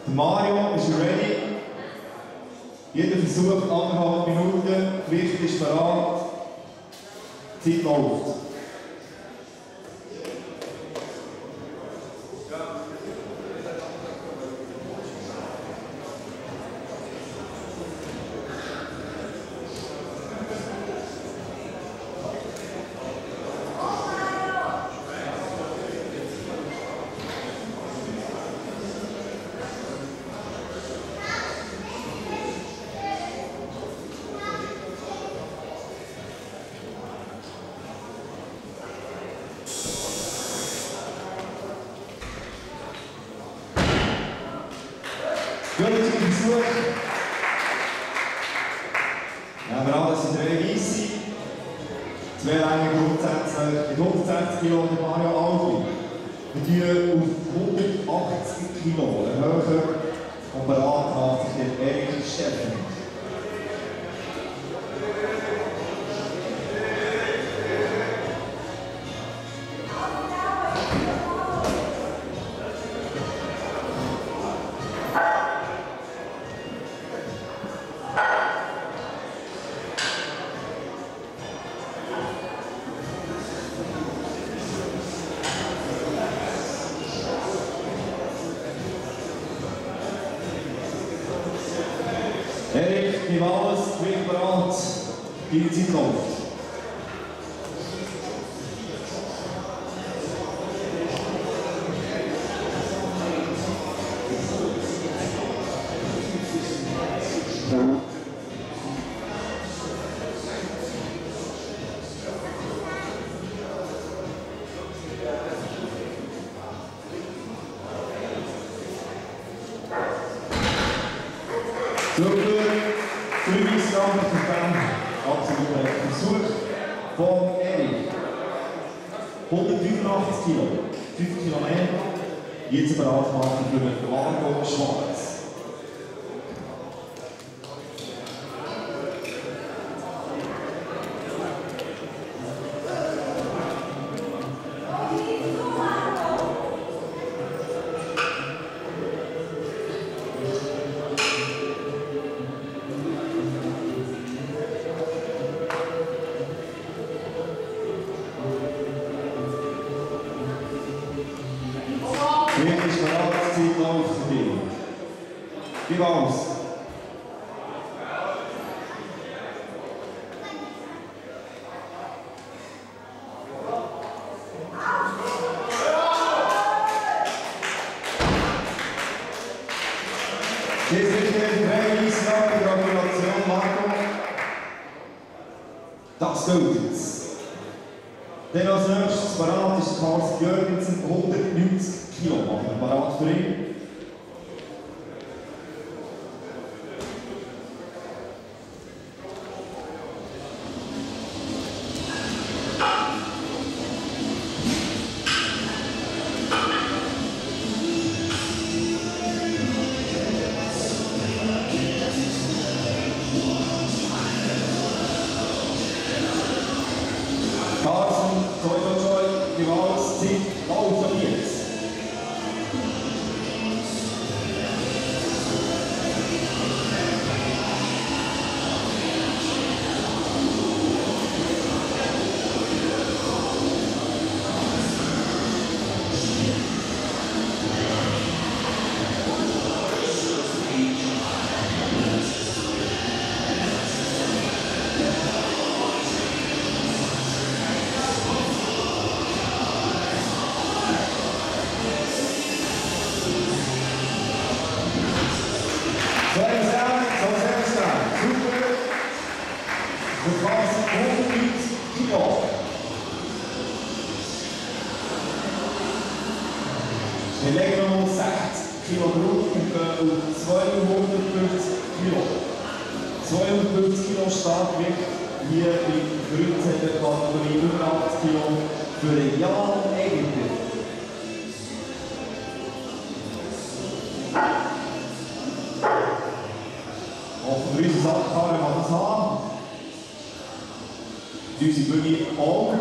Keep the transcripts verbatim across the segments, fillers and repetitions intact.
Mario ist ready. Jeder Versuch anderthalb Minuten. Gewicht ist bereit. Zeit läuft. Gültiger Versuch. Nehmen wir an, das sind drei Weisse. Zwei Längen grundsätzlich mit hundertsechzig Kilo der Mario Aldi. Wir tun auf hundertachtzig Kilo höher und bereit macht sich der Erik Steffen. Erik, gib alles, Gewicht bereit, die Zeit läuft. Super, drei Weissnamen für den absoluten Versuch von Erik. hundertfünfundachtzig Kilo, fünf Kilo mehr. Jetzt bereit machen für den Marco Schwarz. Gewicht ist bereit, Zeit läuft für dich. Gib alles. Jetzt richten wir die drei Weissnamen. Gratulation, Marco. Das gilt jetzt. Dann als nächstes parat ist Carsten Jürgensen, hundertneunzig Kilo. Machen wir parat für ihn. Carsten, toi toi toi, gib alles, Zeit, laufen jetzt. So ist es, so ist es dann. Super. Das war hundertneunzig Kilo. Wir legen noch sechzig Kilo drauf und gehen auf zweihundertfünfzig Kilo. zweihundertfünfzig Kilo Startgewicht hier in der Grünzeller-Kategorie über achtzig Kilo für Jan Egger. Hoffen wir unsere Sackkarre mal das haben. Unsere Bühne auch.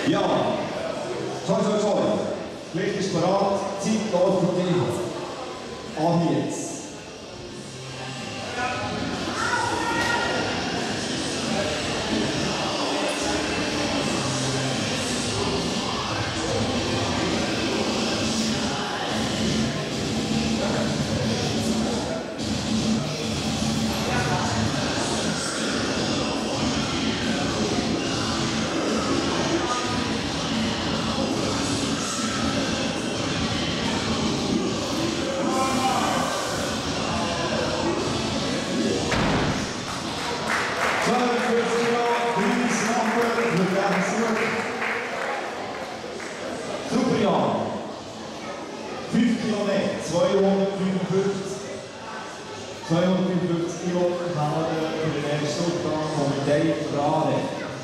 Ja, toi, toi, toi. Licht ist bereit, Zeit läuft für dich. An jetzt. Super, Jan. fünf Kilometer, zweihundertfünfundfünfzig. zweihundertfünfundfünfzig Kilo Kalorien für den ersten Durchgang von Dave Rade.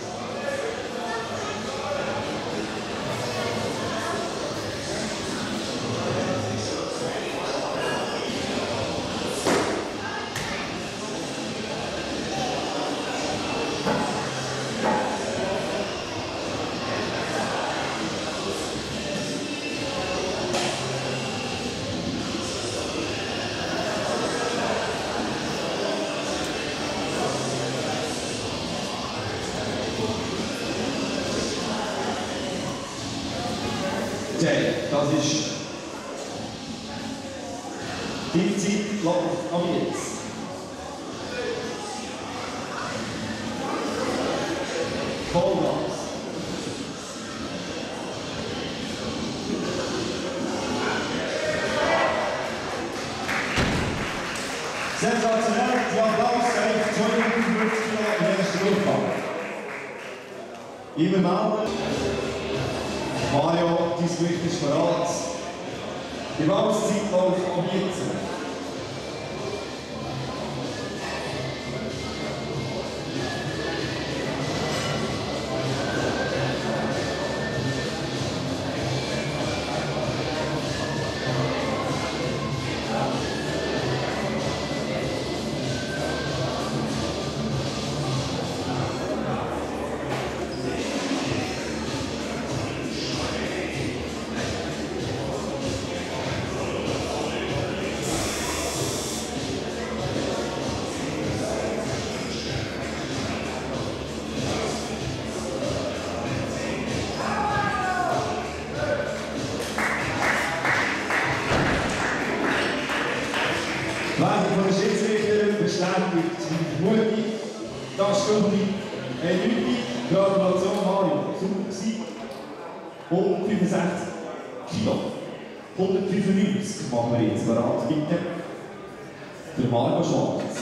Jay, das ist die Zeit läuft ab jetzt. Vollgas. Sensationell, die Applaus für zweihundertfünfzig Kilo im ersten Durchgang. Immer melden. Mario, dein Gewicht ist bereit. Die Walzzeit läuft ab jetzt. Leider von der Schiedsrichterin bestätigt die Mutti, das Stunde, eine Leute, Gratulation Mario, super gewesen. hundertfünfundsechzig Kilo, hundertfünfundneunzig machen wir jetzt bereit, bitte, für Mario Schwarz.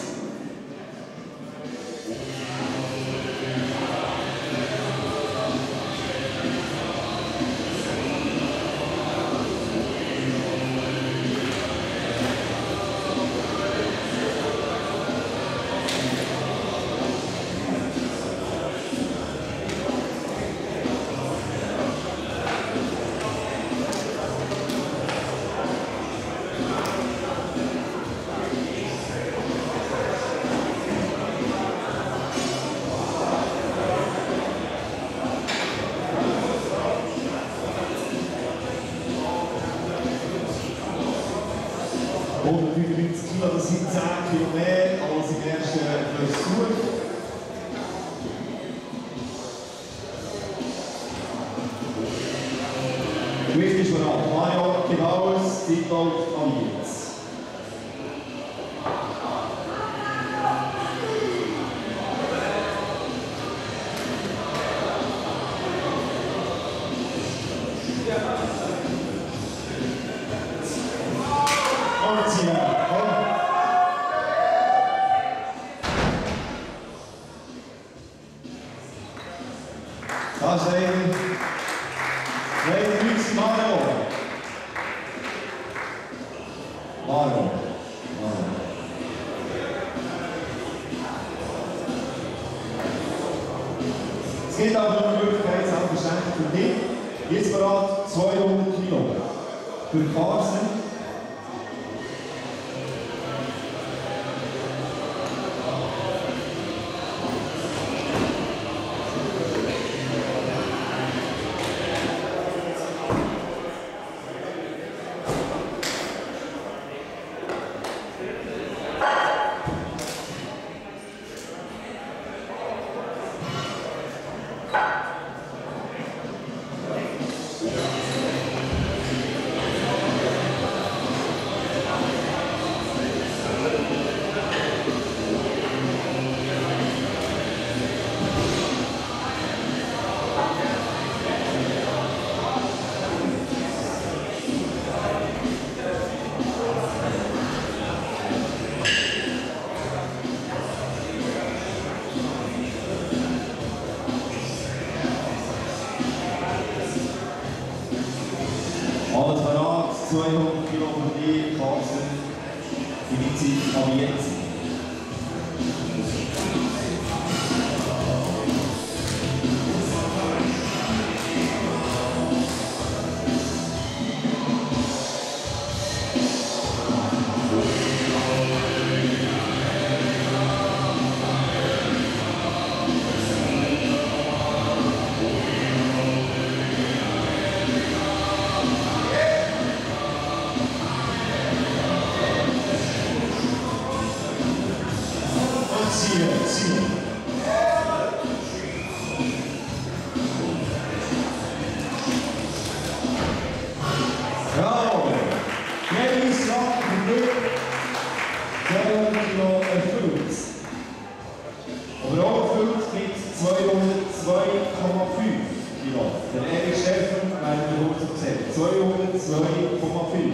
hundertfünfundneunzig Kilo, das sind zehn Kilo mehr als im ersten Versuch. Gewicht ist bereit. Mario, gib aus, Zeit läuft an jetzt. Das ist leider nichts Mario. Mario. Mario. Es gibt aber eine Möglichkeit, selbstverständlich für dich. Jetzt bereit zweihundert Kilo. Für Carsten. Alles parat, zweihundert Kilo für dich, Carsten, für die Zeit ab jetzt. Ziehen, ziehen. Bravo! Dennis Rock und Glück, zweihundert Kilo erfüllt. Aber auch erfüllt mit zweihundertzwei Komma fünf Kilo. Der Erik Steffen, werden wir kurz gesehen. zweihundertzwei Komma fünf.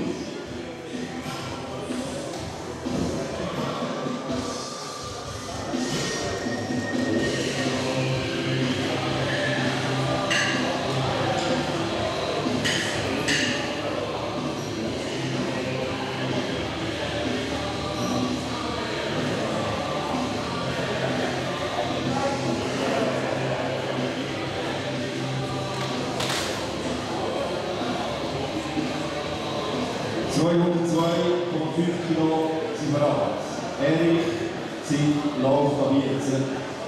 zweihundertzwei Komma fünf Kilo sind wir ab. Erich, Zeit läuft ab jetzt.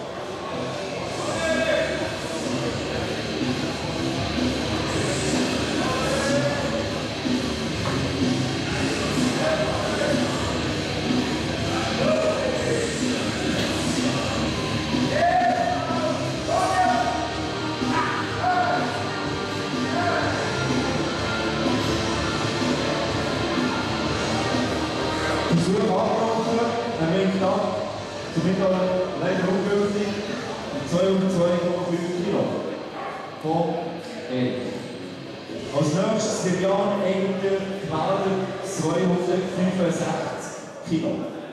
Versuch abgebrochen, er winkt ab, somit leider ungültig, zweihundertzwei Komma fünf Kilo von Erich. Als nächstes Vivian Engler, Knader, zweihundertfünfundsechzig Kilo.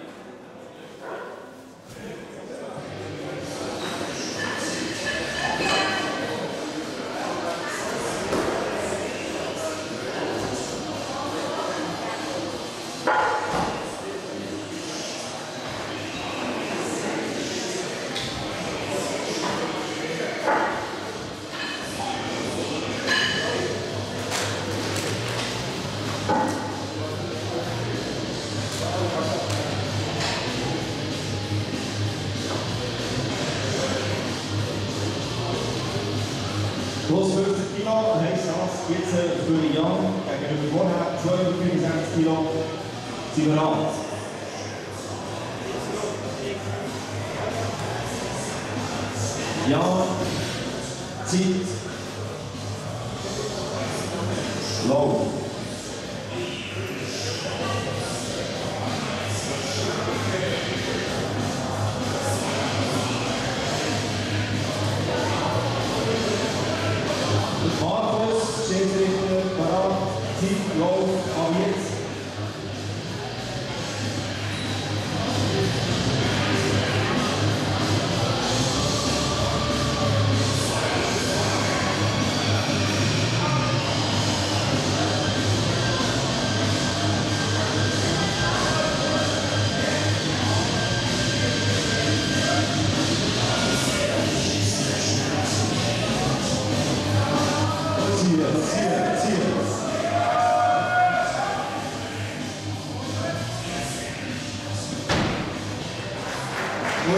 Plus fünfzig Kilo, heisst das jetzt für Jan gegenüber vorher zweihundertfünfundsechzig Kilo sind wir an. Jan, Zeit, Lauf. Markus, Schiedsrichter, parat, Zeit, Lauf, ab jetzt. Ui.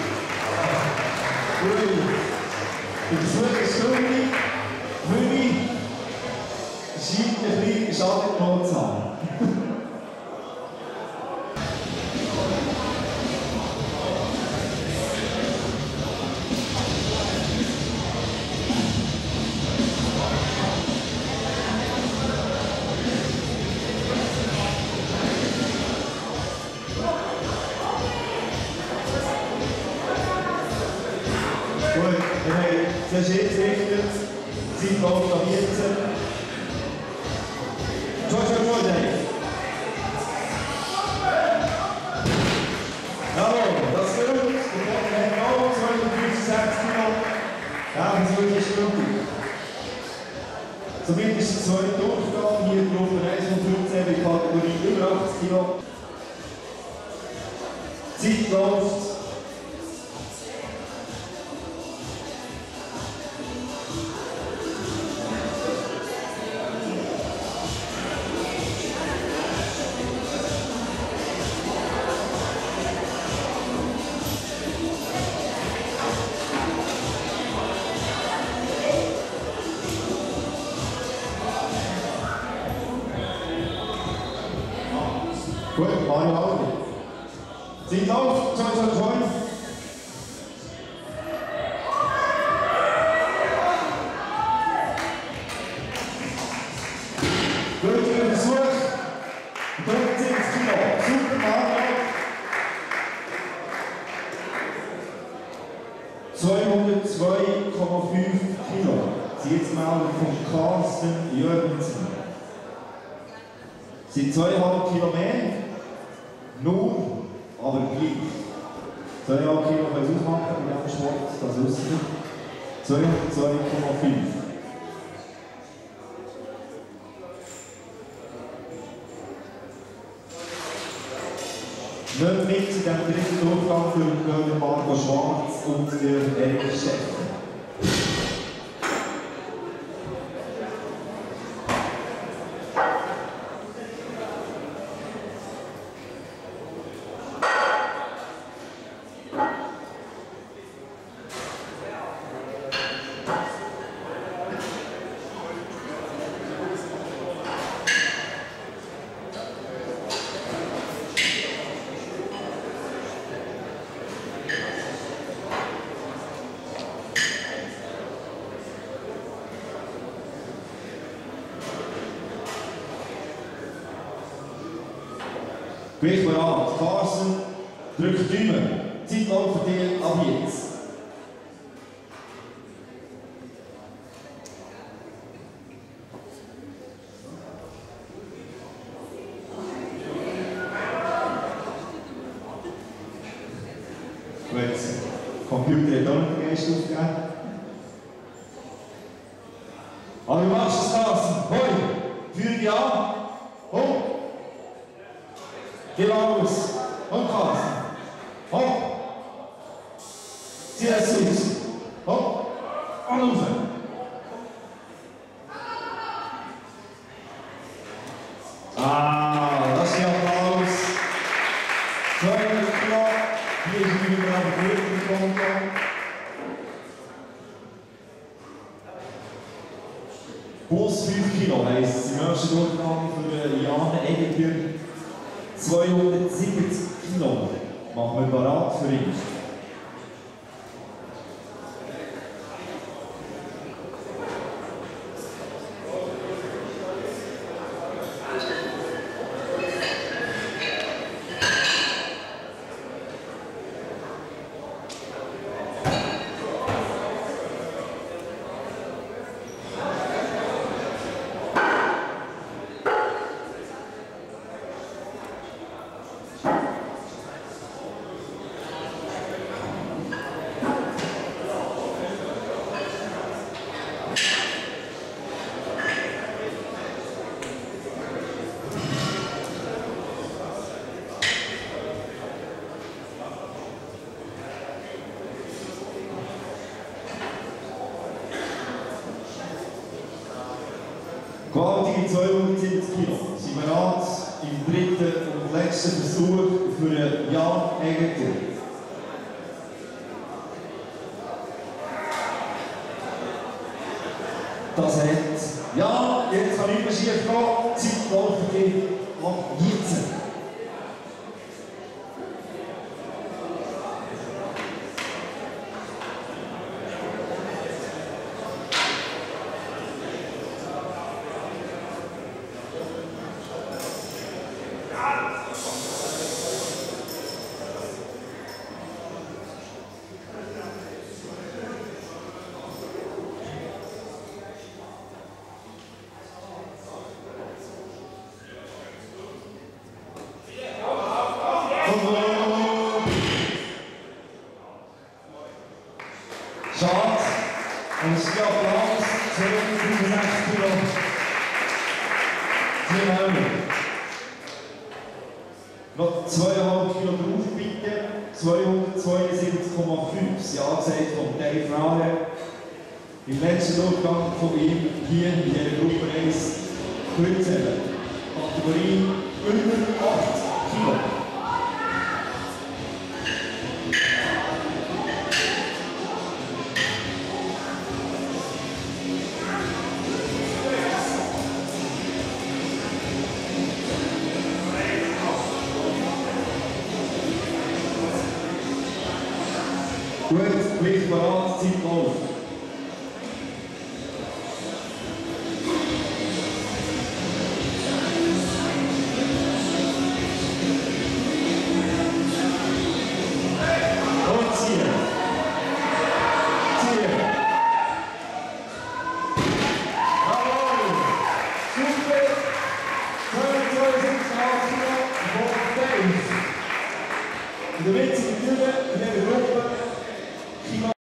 Ui. Die Versuchsstunde, Mühe, scheint ein bisschen Schaden genommen zu haben. Gut, wir haben den Schiedsrichter, Zeit läuft am vierzehn. Schon, schon, schon, Dave. Jawohl, das ist gut. Wir haben auch zweihundertfünfundsechzig Kilo. Ja, das ist wirklich gut. Somit ist die zweite Durchgabe hier Gruppe eins von fünfzehn in der Kategorie über achtzig Kilo. Zeit läuft. Gut, Mario Augen. Zeit läuft, zwei, zwei, zwei. Guter Versuch. dreiundsiebzig Kilo. Super, Mario. zweihundertzwei Komma fünf Kilo. Sie jetzt mal von Carsten Jürgensen. Es sind zweieinhalb Kilo mehr. Nur, aber gleich. zweieinhalb Kilo können Sie ausmachen bei diesem Sport, das wissen Sie. zweihundertzwei Komma fünf. Nicht mit in diesem dritten Durchgang für den Marco Schwarz und der Erik Steffen. Gleich bereit. Carsten, drückt die Daumen. Zeit läuft für dich ab jetzt. Gut, der Computer hat auch noch den Geist aufgegeben. Aber du machst es, Carsten. Hoi, führ dich an. Hopp. Geh raus. Und Carsten. Hopp. Zieh das aus. Hopp. Und rauf. Ah, das ist der Applaus. zweihundert Kilo. Hier ist die Übergabe im Konto. Plus fünf Kilo heisst es im ersten Durchgang für Jan Egger. zweihundertsiebzig Kilo. Machen wir bereit für ihn. Gewaltige zweihundertsiebzig Kilo. Sind wir bereit im dritten und letzten Versuch für Jan Egger. Das hat ja, jetzt kann ich mir schief gehen. Zeit läuft für dich ab jetzt. Schade. Und es ist Applaus, zweihundertfünfundsechzig Kilo. Vielen Dank. Noch zweieinhalb Kilo drauf, bitte. zweihundertzweiundsiebzig Komma fünf. Ja gesagt von Dave Rale. Im letzten Durchgang von ihm hier in der Gruppe eins Kurzellen. Kategorie über acht Kilo. Gut, Licht parat, Zeit läuft. Und ziehen. Ziehen. Jawohl. Super. zweiundzwanzig Komma acht Kilo von Dave. In der witzigen Türe, in der Gruppe.